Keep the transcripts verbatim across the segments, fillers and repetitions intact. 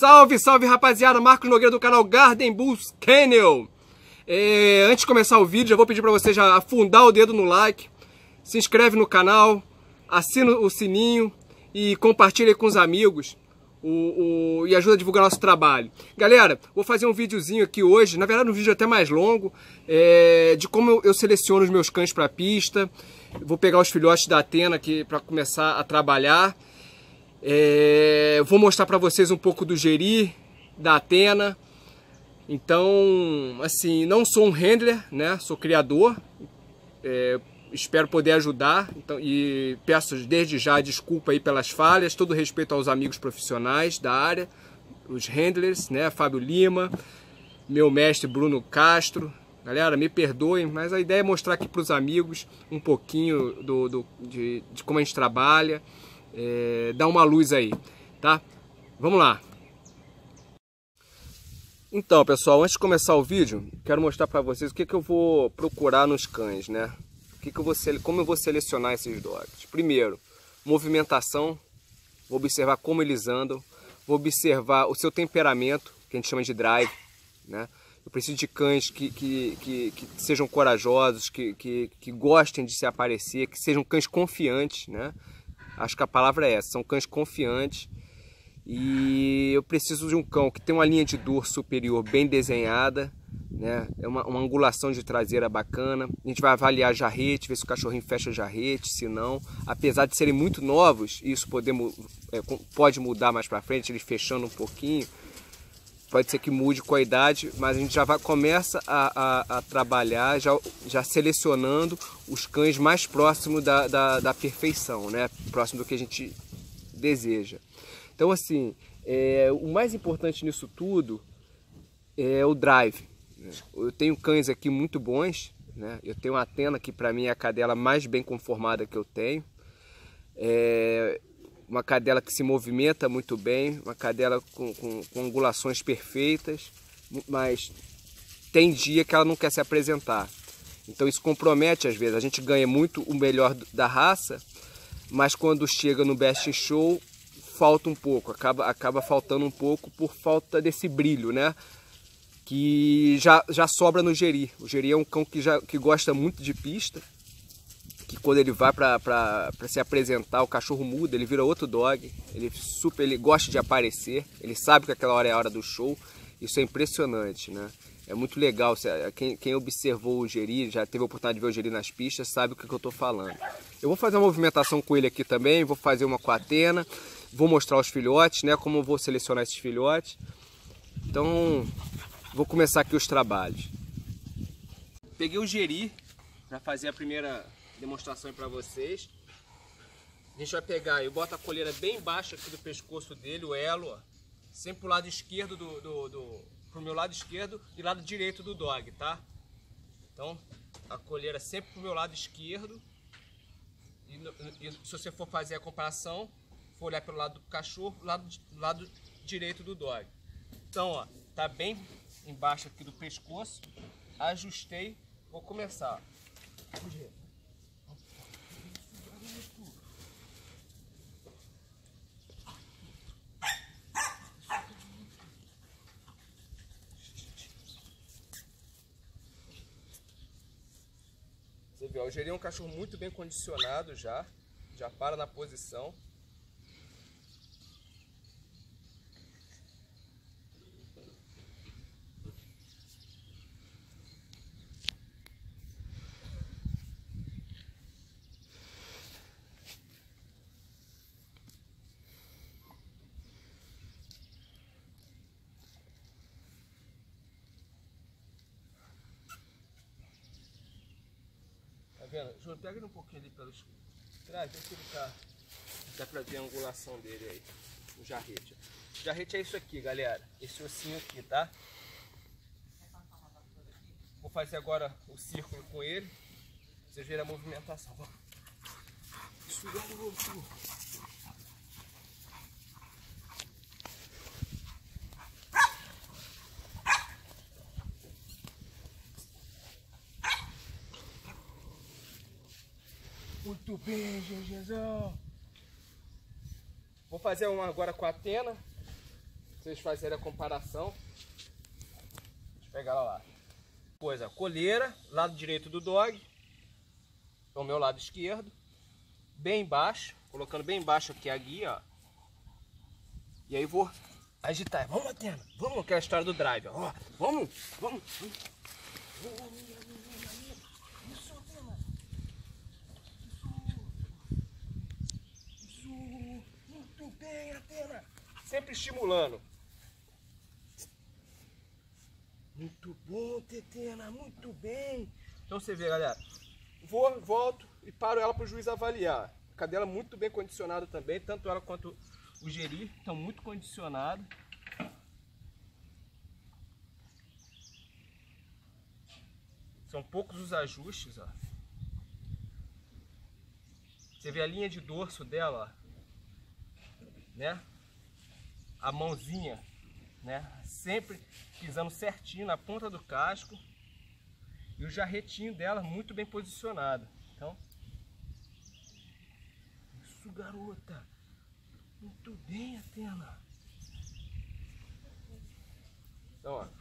Salve, salve rapaziada, Marcos Nogueira do canal Garden Bulls Kennel. É, antes de começar o vídeo, já vou pedir para você já afundar o dedo no like, se inscreve no canal, assina o sininho e compartilha aí com os amigos o, o, e ajuda a divulgar nosso trabalho. Galera, vou fazer um videozinho aqui hoje, na verdade um vídeo até mais longo, é, de como eu, eu seleciono os meus cães para a pista. Vou pegar os filhotes da Athena aqui para começar a trabalhar. É, vou mostrar para vocês um pouco do Geri, da Athena. Então, assim, não sou um handler, né? Sou criador. É, espero poder ajudar. Então, e peço desde já desculpa aí pelas falhas. Todo respeito aos amigos profissionais da área, os handlers, né? Fábio Lima, meu mestre Bruno Castro. Galera, me perdoem, mas a ideia é mostrar aqui para os amigos um pouquinho do, do, de, de como a gente trabalha. É, dá uma luz aí, tá? Vamos lá. Então, pessoal, antes de começar o vídeo, quero mostrar para vocês o que, que eu vou procurar nos cães, né? O que que eu vou, como eu vou selecionar esses dogs. Primeiro, movimentação. Vou observar como eles andam. Vou observar o seu temperamento, que a gente chama de drive, né? Eu preciso de cães que, que, que, que sejam corajosos, que, que, que gostem de se aparecer, que sejam cães confiantes, né? Acho que a palavra é essa, são cães confiantes. E eu preciso de um cão que tem uma linha de dor superior bem desenhada, né? É uma, uma angulação de traseira bacana. A gente vai avaliar jarrete, ver se o cachorrinho fecha jarrete, se não. Apesar de serem muito novos, isso poder, é, pode mudar mais pra frente, eles fechando um pouquinho. Pode ser que mude com a idade, mas a gente já vai, começa a, a, a trabalhar, já, já selecionando os cães mais próximos da, da, da perfeição, né? Próximo do que a gente deseja. Então, assim, é, o mais importante nisso tudo é o drive, né? Eu tenho cães aqui muito bons, né? Eu tenho a Athena, que para mim é a cadela mais bem conformada que eu tenho. É, uma cadela que se movimenta muito bem, uma cadela com, com, com angulações perfeitas, mas tem dia que ela não quer se apresentar. Então isso compromete às vezes. A gente ganha muito o melhor da raça, mas quando chega no best in show, falta um pouco, acaba, acaba faltando um pouco por falta desse brilho, né? Que já, já sobra no Geri. O Geri é um cão que, já, que gosta muito de pista, que quando ele vai para se apresentar, o cachorro muda, ele vira outro dog, ele, super, ele gosta de aparecer, ele sabe que aquela hora é a hora do show. Isso é impressionante, né? É muito legal, quem, quem observou o Geri, já teve a oportunidade de ver o Geri nas pistas, sabe o que, que eu estou falando. Eu vou fazer uma movimentação com ele aqui também, vou fazer uma com a Athena, vou mostrar os filhotes, né? Como eu vou selecionar esses filhotes. Então, vou começar aqui os trabalhos. Peguei o Geri para fazer a primeira demonstração para vocês. A gente vai pegar, eu boto a coleira bem baixa aqui do pescoço dele, o elo, ó, sempre pro lado esquerdo do, do, do pro meu lado esquerdo e lado direito do dog, tá? Então, a coleira sempre pro meu lado esquerdo. E, e se você for fazer a comparação, for olhar pelo lado do cachorro, lado lado direito do dog. Então, ó, tá bem embaixo aqui do pescoço. Ajustei, vou começar. Você vê, ó, o Geri é um cachorro muito bem condicionado já, já para na posição. Tá vendo? João, pega ele um pouquinho ali pelos trás, vê se ele tá. Dá pra ver a angulação dele aí. O jarrete. O jarrete é isso aqui, galera. Esse ossinho aqui, tá? Vou fazer agora o círculo com ele. Vocês verem a movimentação. Sugar no osso. Muito bem, GGzão. Vou fazer uma agora com a Athena. vocês fazerem a comparação. Deixa eu pegar ela lá. Coisa, coleira, lado direito do dog, é o meu lado esquerdo, bem baixo, colocando bem baixo aqui a guia, ó. E aí vou agitar. Vamos, Atena, vamos, aquela história do drive, ó. Vamos, vamos. Isso, Atena. Isso. Isso. Muito bem, Atena. Sempre estimulando. Muito bom, Tetena, muito bem. Então você vê, galera. Vou, volto e paro ela para o juiz avaliar. A cadela muito bem condicionada também, tanto ela quanto o Geri estão muito condicionados. São poucos os ajustes, ó. Você vê a linha de dorso dela, ó, né? A mãozinha, né? Sempre pisando certinho na ponta do casco. E o jarretinho dela muito bem posicionado. Então, isso, garota. Muito bem, Atena. Então, ó.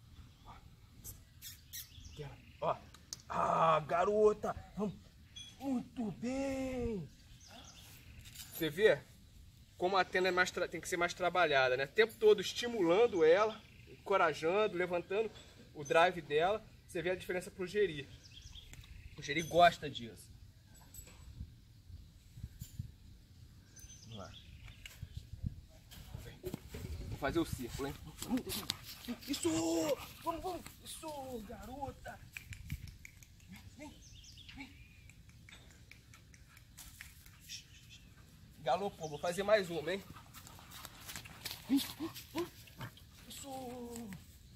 Ó. Ah, garota. Muito bem. Você vê como a Atena é mais tem que ser mais trabalhada, né? O tempo todo estimulando ela, encorajando, levantando o drive dela. Você vê a diferença pro Geri. O Geri gosta disso. Vamos lá. Vou fazer o círculo, hein? Isso! Vamos, vamos! Isso, garota! Vem, vem! Galopou, vou fazer mais uma, hein? Isso!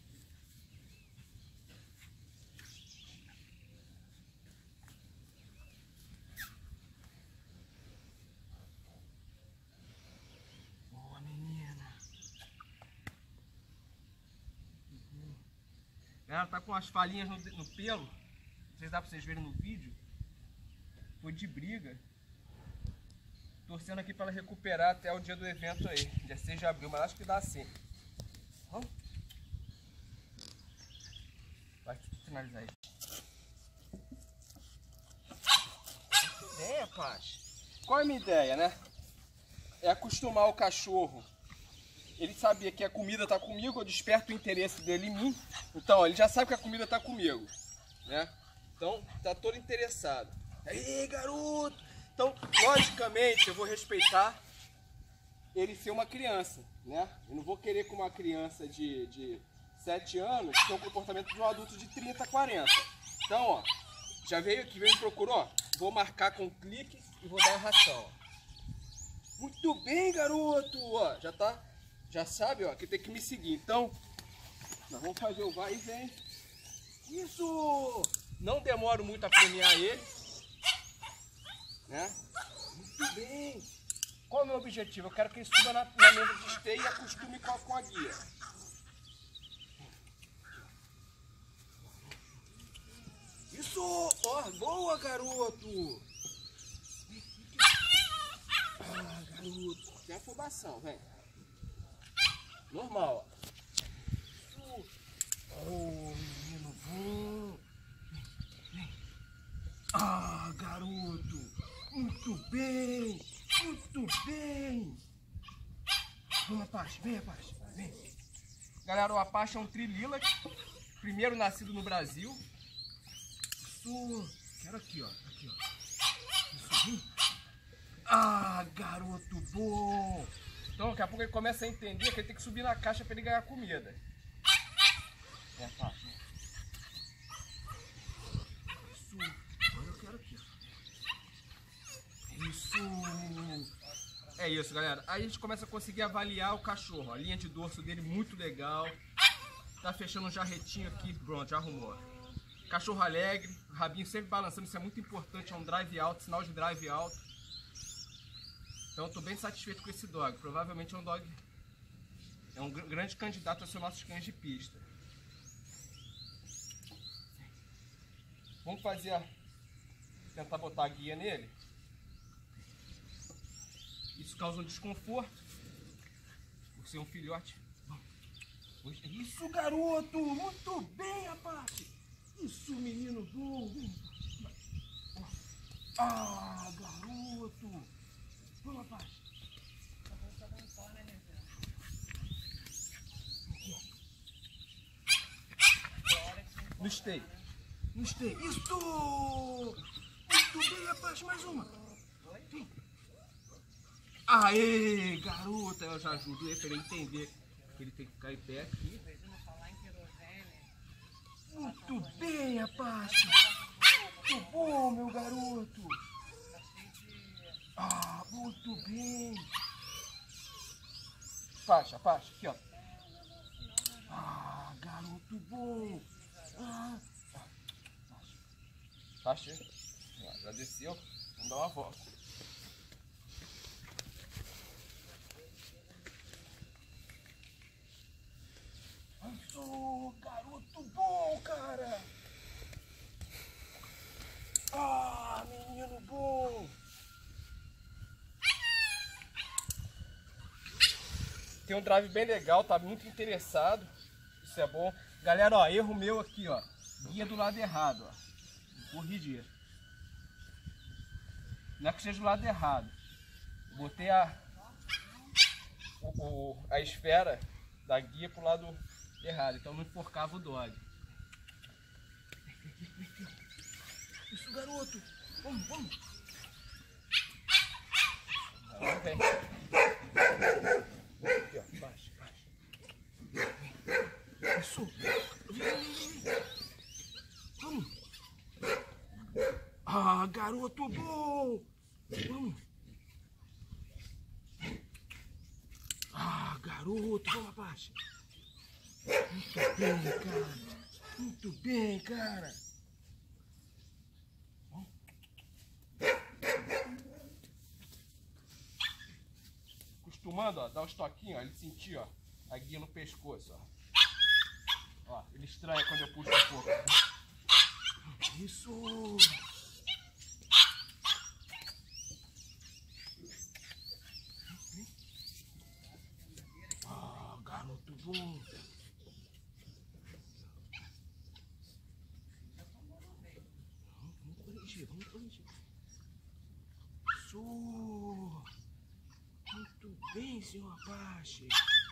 Boa, menina! Ela tá com as falhinhas no, no pelo. Não sei se dá pra vocês verem no vídeo. Foi de briga. Torcendo aqui para ela recuperar até o dia do evento aí, dia seis de abril, mas acho que dá sim. Vamos? Vai finalizar aí. Muito bem, rapaz. Qual é a minha ideia, né? É acostumar o cachorro. Ele sabia que a comida tá comigo, eu desperto o interesse dele em mim. Então, ó, ele já sabe que a comida tá comigo, né? Então, tá todo interessado. Aí, garoto! Então, logicamente, eu vou respeitar ele ser uma criança, né? Eu não vou querer com uma criança de, de sete anos ter o comportamento de um adulto de trinta, quarenta. Então, ó, já veio aqui, veio e procurou, vou marcar com clique e vou dar a ração. Muito bem, garoto! Ó, já tá, já sabe, ó, que tem que me seguir. Então, nós vamos fazer o vai e vem. Isso! Não demoro muito a premiar ele. Né? Muito bem. Qual é o meu objetivo? Eu quero que ele suba na, na mesa de esteio e acostume com a, com a guia. Isso! Ó, boa, garoto! Ah, garoto. Tem afobação, vem. Normal, ó. Isso. Oh, menino bom. Vem. Ah, garoto. Muito bem, muito bem. Vamos, Apache, vem, Apache, vem. Galera, o Apache é um trilila, primeiro nascido no Brasil. Isso, quero aqui, ó, aqui, ó. Isso, vem. Ah, garoto bom. Então, daqui a pouco ele começa a entender que ele tem que subir na caixa para ele ganhar comida. É, Apache. Isso, agora eu quero aqui, ó. Isso! É isso, galera. Aí a gente começa a conseguir avaliar o cachorro. A linha de dorso dele muito legal. Tá fechando um jarretinho aqui. Pronto, já arrumou. Cachorro alegre, rabinho sempre balançando. Isso é muito importante. É um drive alto, sinal de drive alto. Então eu tô bem satisfeito com esse dog. Provavelmente é um dog... É um grande candidato a ser nossos cães de pista. Vamos fazer... A... Tentar botar a guia nele. Isso causa um desconforto, por ser um filhote Isso, garoto! Muito bem, Apache! Isso, menino bom! Ah, garoto! Vamos, Apache! No stay! No stay! Isso! Muito bem, Apache! Mais uma! Vem! Aê, garoto! Eu já ajudo ele para ele entender que ele tem que ficar em pé aqui. Muito bem, Apache! Muito bom, meu garoto! Ah, muito bem! Apache, Apache, aqui, ó. Ah, garoto bom! Ah, Apache, já desceu. Vamos dar uma volta. Isso, garoto bom, cara! Ah, menino bom! Tem um drive bem legal, tá muito interessado. Isso é bom. Galera, ó, erro meu aqui, ó. Guia do lado errado, ó. Corrigir. Não é que seja do lado errado. Botei a, o, o, a esfera da guia pro lado errado, então não enforcava o dog. Isso, garoto! Vamos, vamos! Ah, vem. Aqui, ó, baixa, baixa. Isso! Vem, vem, vem! Vamos! Ah, garoto bom! Vamos! Ah, garoto! Vamos, abaixa! Muito bem, cara! Muito bem, cara! Acostumando, ó, dar os toquinhos, ó, ele sentir, ó, a guia no pescoço, ó. Ó, ele estranha quando eu puxo um pouco. Isso! Ah, garoto bom! Vamos corrigir, vamos corrigir. Isso! Muito bem, senhor Apache!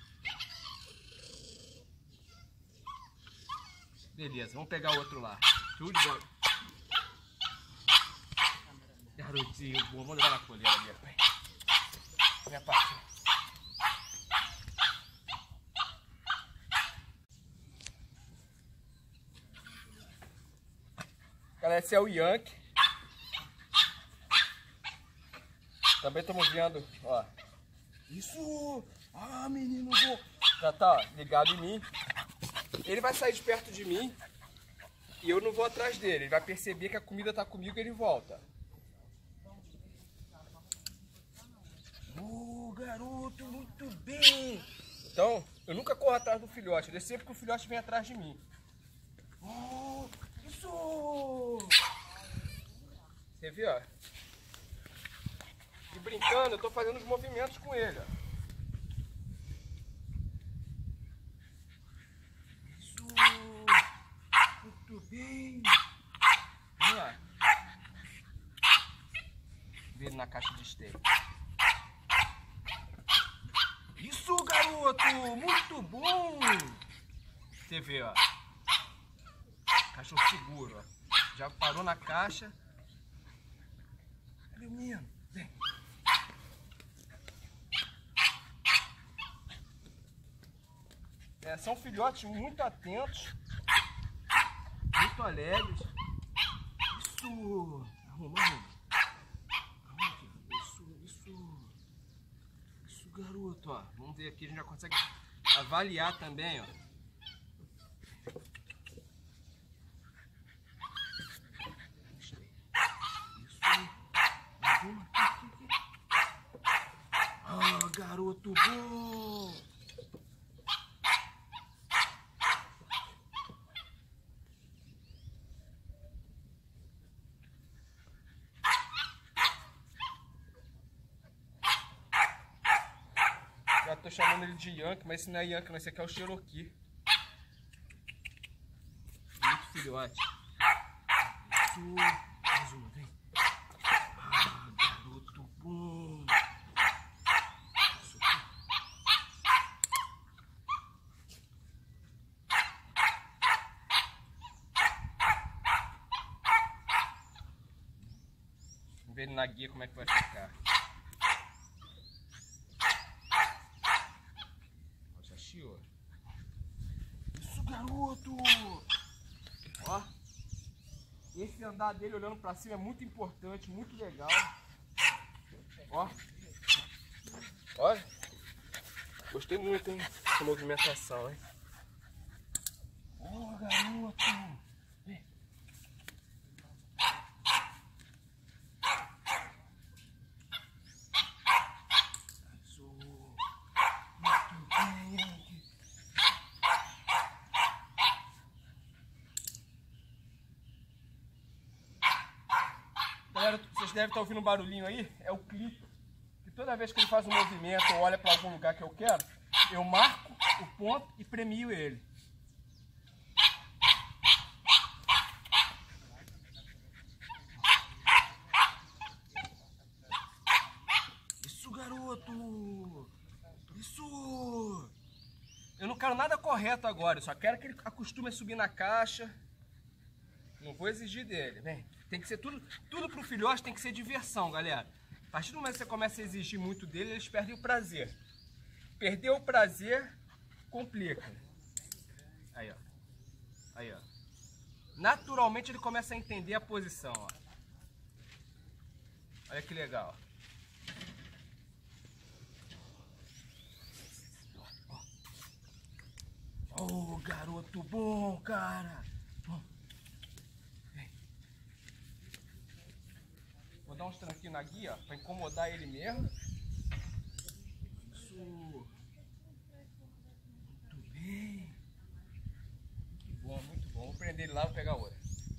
Beleza, vamos pegar o outro lá. Tudo de bola. Garotinho bom, vamos levar na coleira, minha pai. Minha parte. Galera, esse é o Yankee. Também estamos vendo, ó. Isso! Ah, menino bom! Já tá, ó, ligado em mim. Ele vai sair de perto de mim e eu não vou atrás dele. Ele vai perceber que a comida tá comigo e ele volta. Oh, garoto, muito bem! Então, eu nunca corro atrás do filhote. Eu sempre que o filhote vem atrás de mim. Oh, isso! Você viu, ó? E brincando, eu tô fazendo os movimentos com ele, ó. Muito bem. Vamos lá. Vê ele na caixa de esteio. Isso, garoto! Muito bom! Você vê, ó. Cachorro seguro, ó. Já parou na caixa. Cadê o menino? Vem. É, são filhotes muito atentos. Muito alegres. Isso! Arruma, arruma. Isso, isso. Isso, garoto, ó. Vamos ver aqui, a gente já consegue avaliar também, ó. Isso. Arruma aqui, aqui, aqui. Ah, garoto bom! Já tô chamando ele de Yankee, mas esse não é Yankee, não. Esse aqui é o Cherokee. filhote. Isso. Mais uma, vem. Ah, garoto bom. Isso aqui. Vamos ver ele na guia como é que vai ficar. Já chiou. Isso, garoto! Ó. Esse andar dele olhando pra cima é muito importante, muito legal. Ó. Olha. Gostei muito, hein? Essa movimentação, hein? Ó, oh, garoto! Vem. Isso. Muito bem. Galera, vocês devem estar ouvindo um barulhinho aí, é o clique. E toda vez que ele faz um movimento ou olha para algum lugar que eu quero, eu marco o ponto e premio ele. Isso, garoto! Isso! Eu não quero nada correto agora, eu só quero que ele acostume a subir na caixa. Não vou exigir dele, vem. Tem que ser tudo, tudo pro filhote tem que ser diversão, galera. A partir do momento que você começa a exigir muito dele, eles perdem o prazer. Perder o prazer complica. Aí, ó. Aí, ó. Naturalmente ele começa a entender a posição, ó. Olha que legal. Oh, garoto bom, cara. Vou dar uns tranquinhos na guia, ó, pra incomodar ele mesmo. Isso. Muito bem. Que bom, muito bom. Vou prender ele lá e vou pegar outra.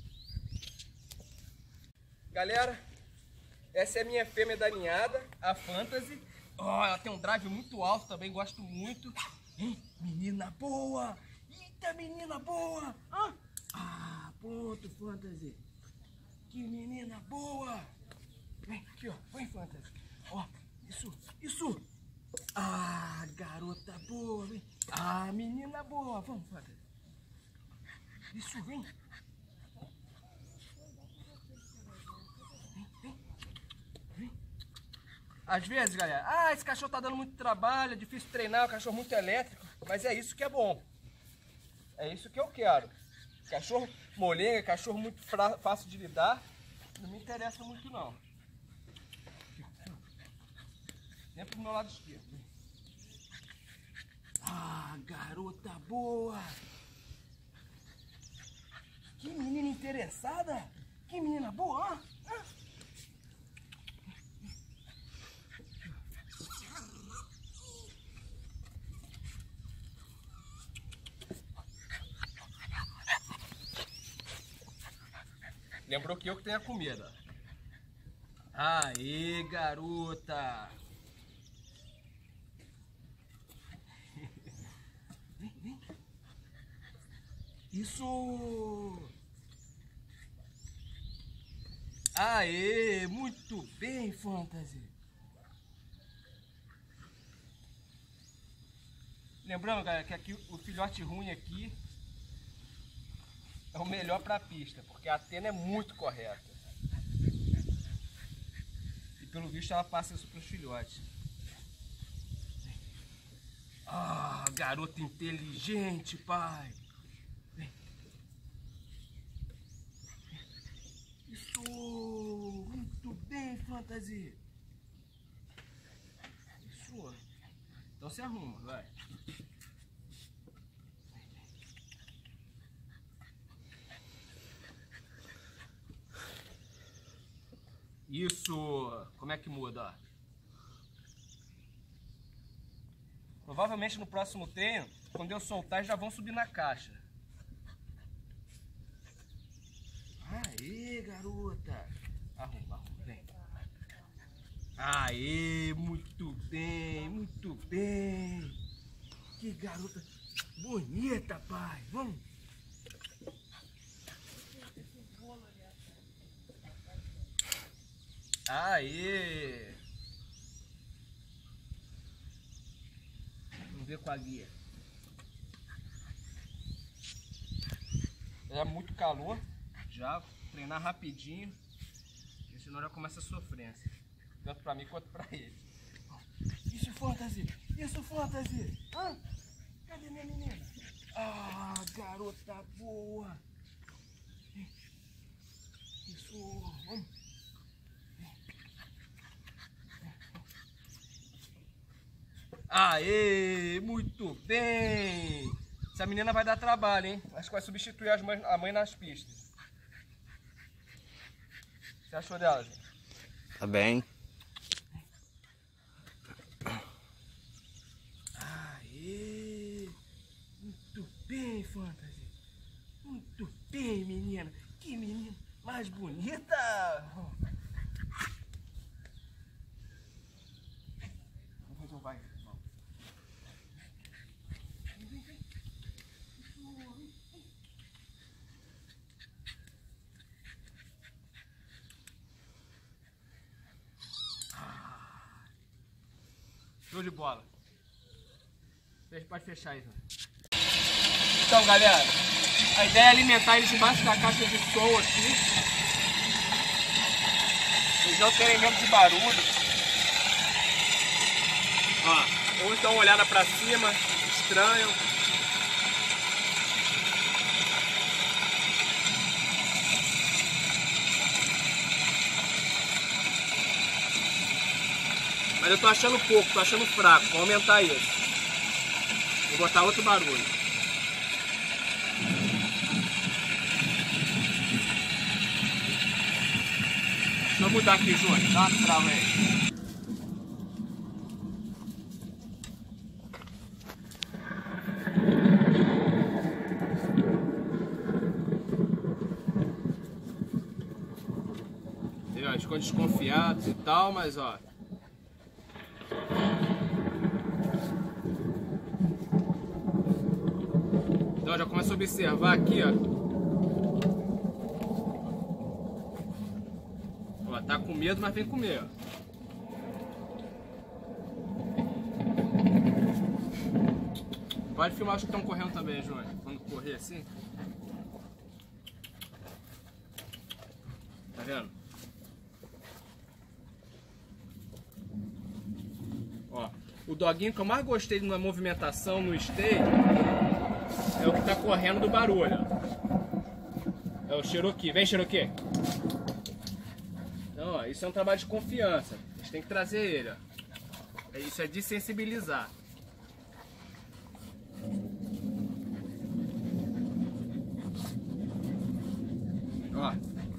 Galera, essa é a minha fêmea da ninhada, a Fantasy. Oh, ela tem um drive muito alto também, gosto muito. Hein? Menina boa! Eita, menina boa! Ah, ah ponto, Fantasy. Que menina boa! Vem aqui, ó. Vem, Fantasy. Ó, isso, isso. Ah, garota boa, vem. Ah, menina boa. Vamos, Fantasy. Isso, vem. Vem, vem. Vem. Às vezes, galera, ah, esse cachorro tá dando muito trabalho, é difícil treinar, o cachorro muito elétrico. Mas é isso que é bom. É isso que eu quero. Cachorro molenga, cachorro muito fácil de lidar, não me interessa muito, não. Sempre pro meu lado esquerdo. Ah, garota boa! Que menina interessada! Que menina boa! Ah. Lembrou que eu que tenho a comida. Aê, garota! Vem, vem. Isso! Aê, muito bem, Fantasy. Lembrando, galera, que aqui o filhote ruim aqui é o melhor para a pista, porque a tena é muito correta. E pelo visto ela passa isso para os filhotes. Ah, garota inteligente, pai. Vem. Isso, muito bem, Fantasy. Isso. Então se arruma, vai. Isso. Como é que muda? Provavelmente no próximo treino, quando eu soltar, já vão subir na caixa. Aê, garota. Arruma, arruma, vem. Aê, muito bem, muito bem. Que garota bonita, pai. Vamos. Aê! Vamos ver com a guia. É muito calor. Já treinar rapidinho. Porque senão já começa a sofrência. Tanto pra mim quanto pra ele. Isso, Fantasy! Isso, Fantasy! Hã? Cadê minha menina? Ah, garota boa! Isso! Vamos! Aê! Muito bem! Essa menina vai dar trabalho, hein? Acho que vai substituir as mães, a mãe nas pistas. O que você achou dela, gente? Tá bem. Aê! Muito bem, Fantasy! Muito bem, menina! Que menina mais bonita! Então vai. Show de bola. Pode fechar aí. Então, galera, a ideia é alimentar eles embaixo da caixa de som aqui. Eles não terem medo de barulho. Ó, ou então uma olhada pra cima, estranho. Mas eu tô achando pouco, tô achando fraco, vou aumentar isso. Vou botar outro barulho. Deixa eu mudar aqui, Júnior, dá uma trava aí. Entendeu? Eles ficam desconfiados e tal, mas ó. Então já começa a observar aqui, ó. Ó, tá com medo, mas vem comer, ó. Pode filmar os que estão correndo também, Júnior. Quando correr assim. Tá vendo? Ó, o doguinho que eu mais gostei na movimentação no esteio é o que tá correndo do barulho. É o Cherokee. Vem, Cherokee. Então, ó, isso é um trabalho de confiança. A gente tem que trazer ele, ó. Isso é desensibilizar. Ó.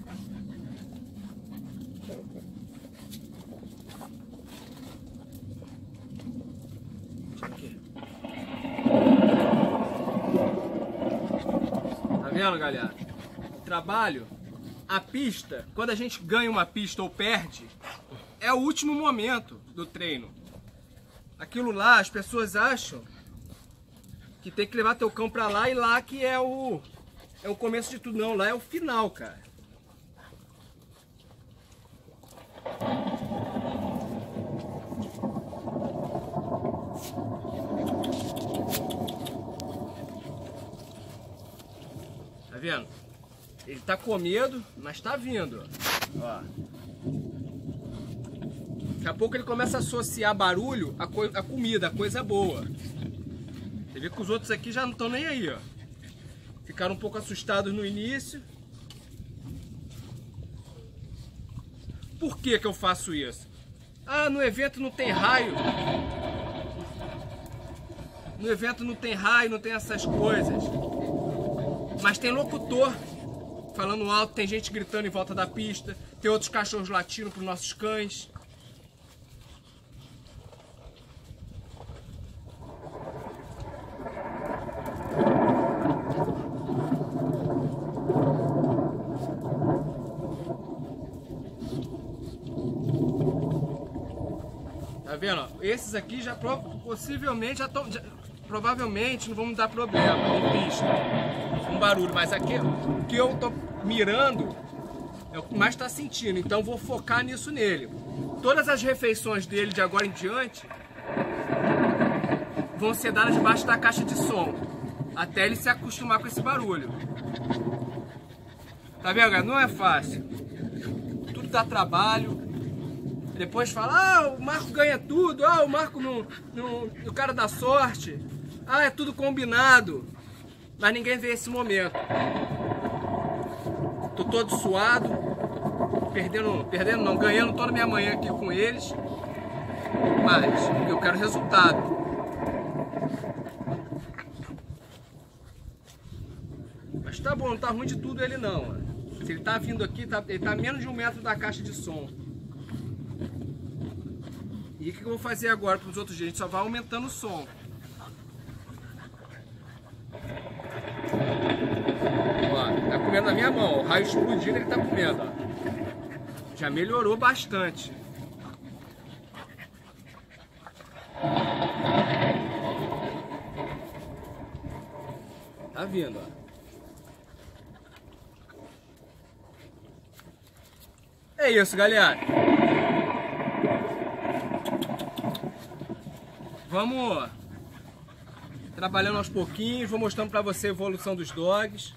Aqui. Tá vendo, galera? O trabalho, a pista, quando a gente ganha uma pista ou perde, é o último momento do treino. Aquilo lá, as pessoas acham que tem que levar teu cão pra lá e lá que é o, é o começo de tudo. Não, lá é o final, cara. Tá vendo? Ele tá com medo, mas tá vindo. Ó. Daqui a pouco ele começa a associar barulho a, co a comida, a coisa boa. Você vê que os outros aqui já não estão nem aí, ó. Ficaram um pouco assustados no início. Por que que eu faço isso? Ah, no evento não tem raio. No evento não tem raio, não tem essas coisas. Mas tem locutor falando alto, tem gente gritando em volta da pista, tem outros cachorros latindo para os nossos cães. Tá vendo? Esses aqui já possivelmente já estão... Provavelmente não vão me dar problema em pista, um barulho, mas aqui o que eu tô mirando é É o que mais está sentindo, então vou focar nisso nele. Todas as refeições dele de agora em diante vão ser dadas debaixo da caixa de som, até ele se acostumar com esse barulho. Tá vendo, galera? Não é fácil. Tudo dá trabalho. Depois fala, ah, o Marco ganha tudo, ah, o Marco no, no, no cara da sorte, ah, é tudo combinado. Mas ninguém vê esse momento. Tô todo suado, perdendo, perdendo não, ganhando toda a minha manhã aqui com eles. Mas eu quero resultado. Mas tá bom, não tá ruim de tudo ele não. Se ele tá vindo aqui, tá, ele tá a menos de um metro da caixa de som. E o que eu vou fazer agora para os outros dias? A gente só vai aumentando o som. Ó, tá comendo na minha mão. O raio explodindo, ele tá comendo. Ó. Já melhorou bastante. Tá vindo, ó. É isso, galera. Vamos trabalhando aos pouquinhos, vou mostrando para você a evolução dos dogs.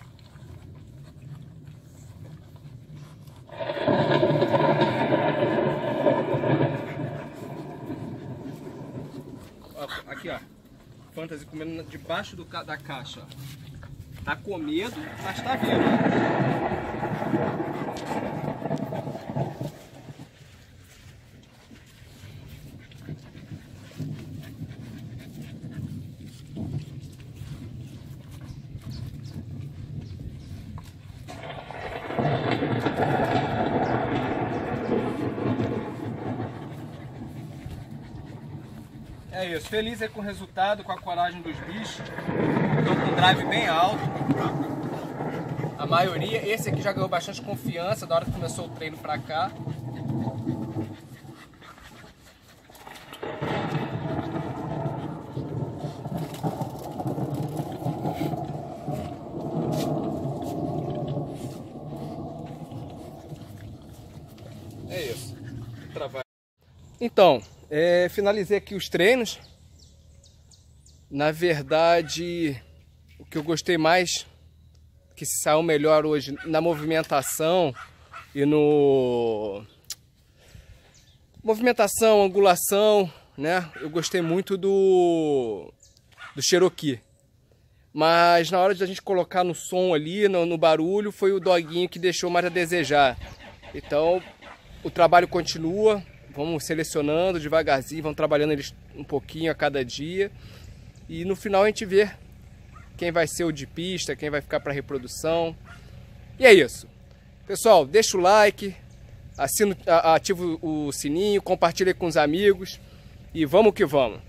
Ó, aqui, ó, Fantasy comendo debaixo do, da caixa. Ó. Tá com medo, mas tá vindo. É isso, feliz é com o resultado, com a coragem dos bichos. Estão com um drive bem alto. A maioria, esse aqui já ganhou bastante confiança da hora que começou o treino pra cá. É isso. Trabalho. Então, é, finalizei aqui os treinos. Na verdade, o que eu gostei mais, que se saiu melhor hoje na movimentação e no... Movimentação, angulação, né? Eu gostei muito do, do Cherokee. Mas na hora de a gente colocar no som ali, no, no barulho, foi o doguinho que deixou mais a desejar. Então, o trabalho continua. Vamos selecionando devagarzinho, vamos trabalhando eles um pouquinho a cada dia. E no final a gente vê quem vai ser o de pista, quem vai ficar para reprodução. E é isso. Pessoal, deixa o like, assina, ativa o sininho, compartilha com os amigos e vamos que vamos.